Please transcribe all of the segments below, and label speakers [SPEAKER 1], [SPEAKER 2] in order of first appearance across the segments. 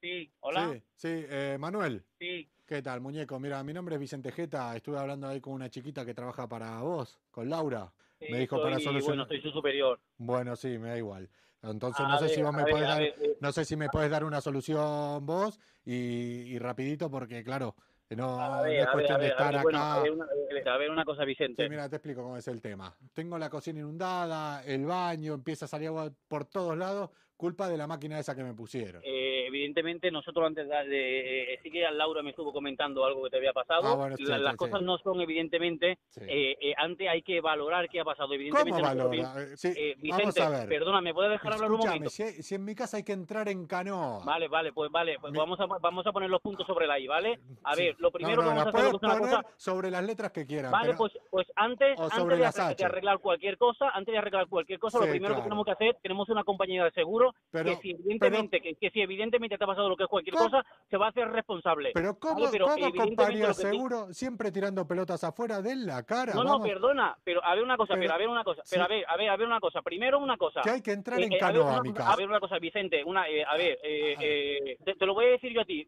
[SPEAKER 1] Sí, hola.
[SPEAKER 2] Sí, Manuel.
[SPEAKER 1] Sí.
[SPEAKER 2] ¿Qué tal, muñeco? Mira, mi nombre es Vicente Jeta. Estuve hablando ahí con una chiquita que trabaja para vos, con Laura. Me
[SPEAKER 1] Sí,
[SPEAKER 2] dijo para
[SPEAKER 1] bueno,
[SPEAKER 2] solucionar.
[SPEAKER 1] soy su superior.
[SPEAKER 2] Bueno, sí, me da igual. Entonces no
[SPEAKER 1] A
[SPEAKER 2] sé si
[SPEAKER 1] ver,
[SPEAKER 2] vos
[SPEAKER 1] a
[SPEAKER 2] me
[SPEAKER 1] ver,
[SPEAKER 2] podés
[SPEAKER 1] a
[SPEAKER 2] dar,
[SPEAKER 1] ver.
[SPEAKER 2] no sé si me podés dar una solución vos y rapidito porque claro,
[SPEAKER 1] A
[SPEAKER 2] no
[SPEAKER 1] ver,
[SPEAKER 2] es
[SPEAKER 1] a ver, a
[SPEAKER 2] cuestión de
[SPEAKER 1] ver, a
[SPEAKER 2] estar
[SPEAKER 1] ver, bueno,
[SPEAKER 2] acá.
[SPEAKER 1] a ver una cosa,
[SPEAKER 2] Sí,
[SPEAKER 1] Vicente.
[SPEAKER 2] mira, te explico cómo es el tema. Tengo la cocina inundada, el baño, empieza a salir agua por todos lados, culpa de la máquina esa que me pusieron.
[SPEAKER 1] Evidentemente, nosotros antes sí que Laura me estuvo comentando algo que te había
[SPEAKER 2] Ah,
[SPEAKER 1] pasado.
[SPEAKER 2] bueno, sí,
[SPEAKER 1] Las
[SPEAKER 2] sí,
[SPEAKER 1] cosas no son, evidentemente,
[SPEAKER 2] sí.
[SPEAKER 1] antes hay que valorar qué ha pasado.
[SPEAKER 2] ¿Cómo
[SPEAKER 1] Evidentemente, nosotros,
[SPEAKER 2] valora? Sí, vamos a
[SPEAKER 1] Vicente,
[SPEAKER 2] ver.
[SPEAKER 1] perdona, ¿me puedes dejar hablar un
[SPEAKER 2] Escúchame,
[SPEAKER 1] momento?
[SPEAKER 2] si en mi casa hay que entrar en canoa.
[SPEAKER 1] Vale, pues
[SPEAKER 2] Mi-
[SPEAKER 1] vamos a poner los puntos sobre la I, ¿vale? A
[SPEAKER 2] sí.
[SPEAKER 1] ver, lo
[SPEAKER 2] No,
[SPEAKER 1] primero que
[SPEAKER 2] no,
[SPEAKER 1] vamos
[SPEAKER 2] la
[SPEAKER 1] a hacer lo
[SPEAKER 2] puedes
[SPEAKER 1] que es una cosa.
[SPEAKER 2] poner sobre las letras que quieran,
[SPEAKER 1] Vale,
[SPEAKER 2] pero
[SPEAKER 1] pues antes,
[SPEAKER 2] o
[SPEAKER 1] antes
[SPEAKER 2] sobre
[SPEAKER 1] de,
[SPEAKER 2] las
[SPEAKER 1] de
[SPEAKER 2] H.
[SPEAKER 1] arreglar cualquier cosa, lo
[SPEAKER 2] Sí,
[SPEAKER 1] primero que tenemos
[SPEAKER 2] claro.
[SPEAKER 1] que hacer, tenemos una compañía de seguro que
[SPEAKER 2] Pero,
[SPEAKER 1] si
[SPEAKER 2] pero,
[SPEAKER 1] evidentemente, que si evidentemente te ha pasado lo que es cualquier
[SPEAKER 2] ¿cómo?
[SPEAKER 1] cosa, se va a hacer responsable.
[SPEAKER 2] Pero
[SPEAKER 1] Vale,
[SPEAKER 2] ¿cómo,
[SPEAKER 1] pero
[SPEAKER 2] cómo
[SPEAKER 1] evidentemente
[SPEAKER 2] compañía
[SPEAKER 1] lo que
[SPEAKER 2] seguro siempre tirando pelotas afuera de la cara?
[SPEAKER 1] no,
[SPEAKER 2] Vamos,
[SPEAKER 1] perdona, pero a ver una cosa,
[SPEAKER 2] pero sí,
[SPEAKER 1] a ver una cosa, primero una
[SPEAKER 2] que
[SPEAKER 1] cosa.
[SPEAKER 2] hay que entrar en canoa a mi
[SPEAKER 1] A
[SPEAKER 2] casa.
[SPEAKER 1] ver una cosa, Vicente,
[SPEAKER 2] A, a ver,
[SPEAKER 1] te lo voy a decir yo a ti.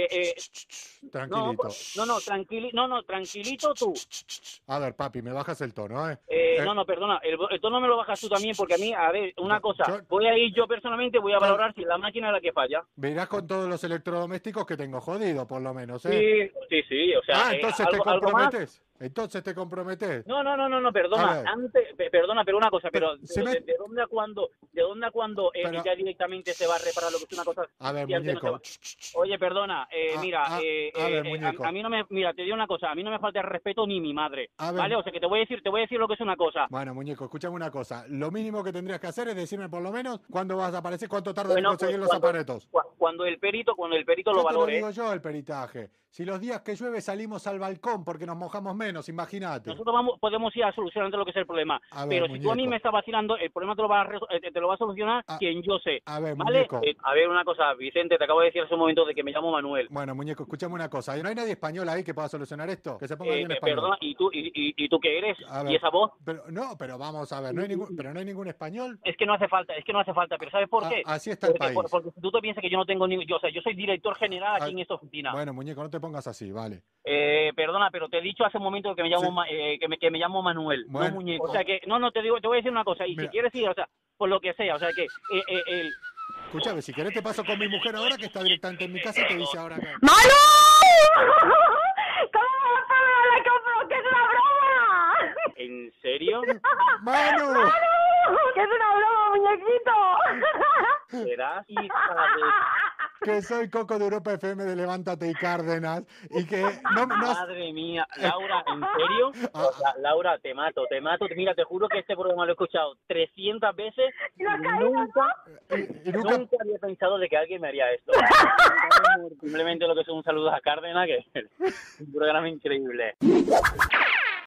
[SPEAKER 1] No,
[SPEAKER 2] tranquilito.
[SPEAKER 1] tranquilito tú.
[SPEAKER 2] A ver, papi, me bajas el tono, ¿eh?
[SPEAKER 1] No, perdona, el tono me lo bajas tú también, porque a mí, a ver, una
[SPEAKER 2] No,
[SPEAKER 1] cosa, voy a ir yo personalmente, voy a
[SPEAKER 2] con-
[SPEAKER 1] valorar si la máquina es la que falla.
[SPEAKER 2] verás con todos los electrodomésticos que tengo jodido, por lo menos, ¿eh?
[SPEAKER 1] Sí, o sea,
[SPEAKER 2] Ah, entonces te
[SPEAKER 1] algo más.
[SPEAKER 2] comprometes. Entonces te comprometes.
[SPEAKER 1] No,
[SPEAKER 2] A
[SPEAKER 1] perdona,
[SPEAKER 2] ver,
[SPEAKER 1] perdona, pero una cosa,
[SPEAKER 2] pero,
[SPEAKER 1] pero de dónde a cuándo
[SPEAKER 2] pero,
[SPEAKER 1] ya directamente se va a reparar lo que es una cosa
[SPEAKER 2] a ver,
[SPEAKER 1] si antes no se
[SPEAKER 2] muñeco.
[SPEAKER 1] va? Oye, perdona, mira,
[SPEAKER 2] A ver, muñeco.
[SPEAKER 1] a mí no me, mira, te digo una cosa, a mí no me falta el respeto ni mi madre,
[SPEAKER 2] A ver,
[SPEAKER 1] ¿vale? O sea, que te voy a decir lo que es una cosa.
[SPEAKER 2] bueno, muñeco, escúchame una cosa. Lo mínimo que tendrías que hacer es decirme por lo menos cuándo vas a aparecer, cuánto tardas en
[SPEAKER 1] Bueno, pues
[SPEAKER 2] conseguir los aparatos.
[SPEAKER 1] cuando el perito lo
[SPEAKER 2] Ya te lo
[SPEAKER 1] valore,
[SPEAKER 2] digo yo, el peritaje. Si los días que llueve salimos al balcón porque nos mojamos menos, imagínate.
[SPEAKER 1] nosotros podemos ir a solucionar lo que es el problema.
[SPEAKER 2] A ver,
[SPEAKER 1] Pero si tú a mí me
[SPEAKER 2] muñeco.
[SPEAKER 1] estás vacilando, el problema te lo va a solucionar
[SPEAKER 2] A,
[SPEAKER 1] quien yo sé.
[SPEAKER 2] a ver,
[SPEAKER 1] ¿Vale?
[SPEAKER 2] muñeco.
[SPEAKER 1] A ver, una cosa, Vicente, te acabo de decir hace un momento de que me llamo Manuel.
[SPEAKER 2] Bueno, muñeco, escúchame una cosa. ¿No hay nadie español ahí que pueda solucionar esto? Que se ponga bien español.
[SPEAKER 1] Perdona, ¿y tú qué eres?
[SPEAKER 2] A
[SPEAKER 1] ¿Y
[SPEAKER 2] ver,
[SPEAKER 1] esa voz?
[SPEAKER 2] pero vamos a ver, pero no hay ningún español.
[SPEAKER 1] Es que no hace falta, pero ¿sabes por qué?
[SPEAKER 2] Así está el país.
[SPEAKER 1] Porque tú te piensas que yo no tengo o sea, yo soy director general aquí
[SPEAKER 2] Ah,
[SPEAKER 1] en esta oficina.
[SPEAKER 2] bueno, muñeco, no te pongas así, vale.
[SPEAKER 1] Perdona, pero te he dicho hace un momento que me
[SPEAKER 2] Sí.
[SPEAKER 1] llamo que me llamo Manuel, no
[SPEAKER 2] Bueno,
[SPEAKER 1] muñeco. O sea que, no, te digo, te voy a decir una cosa, y si
[SPEAKER 2] mira,
[SPEAKER 1] quieres ir, o sea, por lo que sea, o sea que,
[SPEAKER 2] escúchame, si querés te paso con mi mujer ahora que está directamente en mi casa y te dice ahora que...
[SPEAKER 3] ¡Manu! ¿Cómo me vas a pagar la compra? ¡Que es una broma!
[SPEAKER 1] ¿En serio?
[SPEAKER 2] ¡Manu!
[SPEAKER 3] ¡Manu! ¡Que es una broma, muñequito!
[SPEAKER 1] ¿Serás hija de...
[SPEAKER 2] Que soy Coco de Europa FM de Levántate y Cárdenas y que no,
[SPEAKER 1] Madre mía, Laura, ¿en serio? O sea, Laura, te mato. Mira, te juro que este programa lo he escuchado 300 veces y
[SPEAKER 3] ¿Y no ha caído,
[SPEAKER 2] nunca
[SPEAKER 1] nunca había pensado de que alguien me haría esto. Simplemente lo que es un saludo a Cárdenas, que es un programa increíble.